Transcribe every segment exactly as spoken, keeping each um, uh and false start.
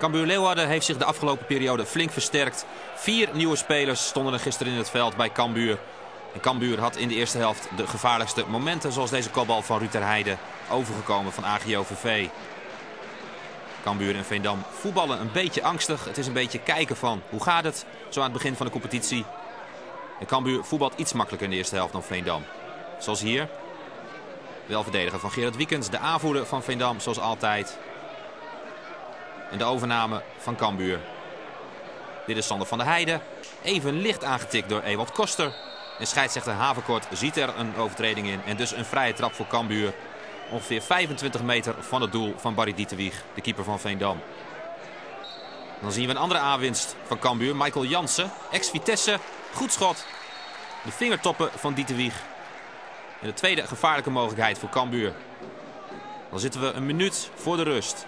Cambuur-Leeuwarden heeft zich de afgelopen periode flink versterkt. Vier nieuwe spelers stonden er gisteren in het veld bij Cambuur. En Cambuur had in de eerste helft de gevaarlijkste momenten, zoals deze kopbal van Ruud ter Heide, overgekomen van A G O V V. Cambuur en Veendam voetballen een beetje angstig. Het is een beetje kijken van hoe gaat het zo aan het begin van de competitie. En Cambuur voetbalt iets makkelijker in de eerste helft dan Veendam. Zoals hier. Wel verdedigen van Gerard Wiekens, de aanvoerder van Veendam zoals altijd. En de overname van Cambuur. Dit is Sander van der Heijden. Even licht aangetikt door Ewald Koster. En scheidsrechter Haverkort ziet er een overtreding in. En dus een vrije trap voor Cambuur. Ongeveer vijfentwintig meter van het doel van Barry Dieterwieg, de keeper van Veendam. Dan zien we een andere aanwinst van Cambuur. Michael Jansen, ex-Vitesse. Goed schot. De vingertoppen van Dieterwieg. En de tweede gevaarlijke mogelijkheid voor Cambuur. Dan zitten we een minuut voor de rust.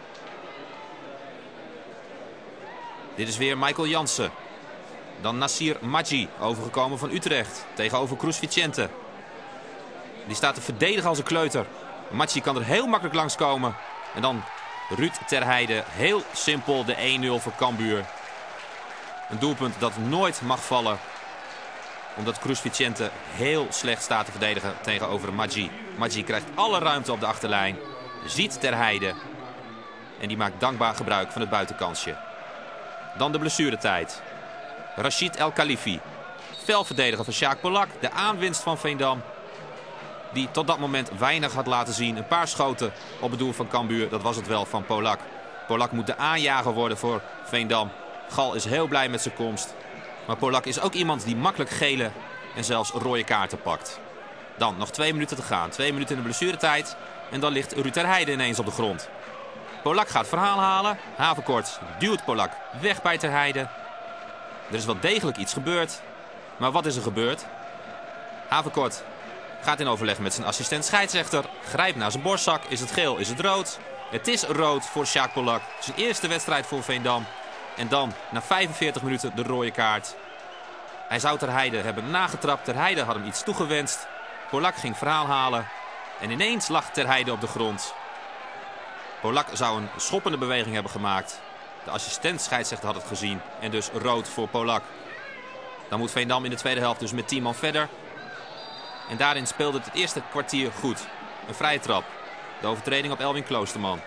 Dit is weer Michael Jansen. Dan Nassir Maggi, overgekomen van Utrecht. Tegenover Cruz Vicente. Die staat te verdedigen als een kleuter. Maggi kan er heel makkelijk langskomen. En dan Ruud ter Heide. Heel simpel de één nul voor Cambuur. Een doelpunt dat nooit mag vallen. Omdat Cruz Vicente heel slecht staat te verdedigen tegenover Maggi. Maggi krijgt alle ruimte op de achterlijn. Ziet ter Heide. En die maakt dankbaar gebruik van het buitenkansje. Dan de blessuretijd. Rachid El Khalifi. Fel verdediger van Sjaak Polak. De aanwinst van Veendam. Die tot dat moment weinig had laten zien. Een paar schoten op het doel van Cambuur. Dat was het wel van Polak. Polak moet de aanjager worden voor Veendam. Gal is heel blij met zijn komst. Maar Polak is ook iemand die makkelijk gele en zelfs rode kaarten pakt. Dan nog twee minuten te gaan. Twee minuten in de blessuretijd. En dan ligt Ruud ter Heide ineens op de grond. Polak gaat verhaal halen. Haverkort duwt Polak weg bij ter Heide. Er is wel degelijk iets gebeurd. Maar wat is er gebeurd? Haverkort gaat in overleg met zijn assistent scheidsrechter. Grijpt naar zijn borstzak. Is het geel? Is het rood? Het is rood voor Sjaak Polak. Zijn eerste wedstrijd voor Veendam. En dan na vijfenveertig minuten de rode kaart. Hij zou ter Heide hebben nagetrapt. Ter Heide had hem iets toegewenst. Polak ging verhaal halen. En ineens lag ter Heide op de grond. Polak zou een schoppende beweging hebben gemaakt. De assistent scheidsrechter had het gezien. En dus rood voor Polak. Dan moet Veendam in de tweede helft dus met tien man verder. En daarin speelde het het eerste kwartier goed. Een vrije trap. De overtreding op Elwin Kloosterman.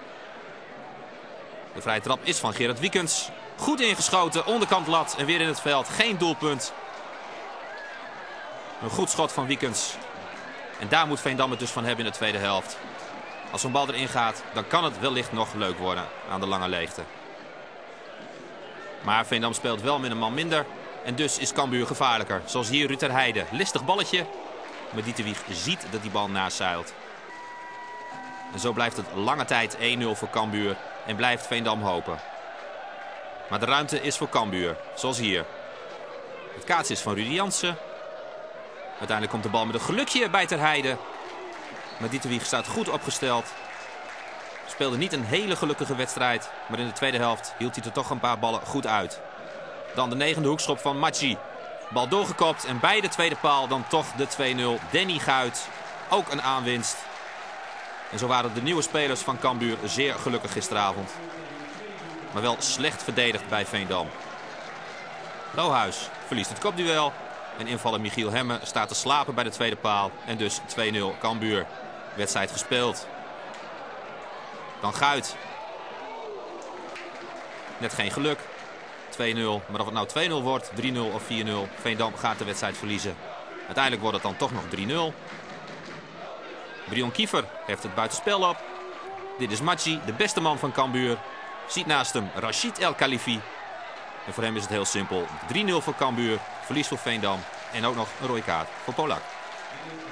De vrije trap is van Gerard Wiekens. Goed ingeschoten, onderkant lat en weer in het veld. Geen doelpunt. Een goed schot van Wiekens. En daar moet Veendam het dus van hebben in de tweede helft. Als zo'n bal erin gaat, dan kan het wellicht nog leuk worden aan de lange leegte. Maar Veendam speelt wel met een man minder. En dus is Cambuur gevaarlijker. Zoals hier Ruud ter Heide. Listig balletje. Maar Dieterwieg ziet dat die bal nazeilt. En zo blijft het lange tijd één nul voor Cambuur. En blijft Veendam hopen. Maar de ruimte is voor Cambuur. Zoals hier. Het kaatsen is van Rudy Jansen. Uiteindelijk komt de bal met een gelukje bij ter Heide. Maar Dieterwieg staat goed opgesteld. Speelde niet een hele gelukkige wedstrijd. Maar in de tweede helft hield hij er toch een paar ballen goed uit. Dan de negende hoekschop van Maggi. Bal doorgekopt en bij de tweede paal dan toch de twee nul. Danny Guit. Ook een aanwinst. En zo waren de nieuwe spelers van Cambuur zeer gelukkig gisteravond. Maar wel slecht verdedigd bij Veendam. Lohuis verliest het kopduel. En invaller Michiel Hemme staat te slapen bij de tweede paal. En dus twee nul Cambuur. Wedstrijd gespeeld. Dan Guit. Net geen geluk. twee nul. Maar of het nou twee nul wordt, drie nul of vier nul. Veendam gaat de wedstrijd verliezen. Uiteindelijk wordt het dan toch nog drie nul. Brion Kiefer heeft het buitenspel op. Dit is Maggi, de beste man van Cambuur. Ziet naast hem Rachid El Khalifi. En voor hem is het heel simpel. drie nul voor Cambuur. Verlies voor Veendam. En ook nog een rode kaart voor Polak.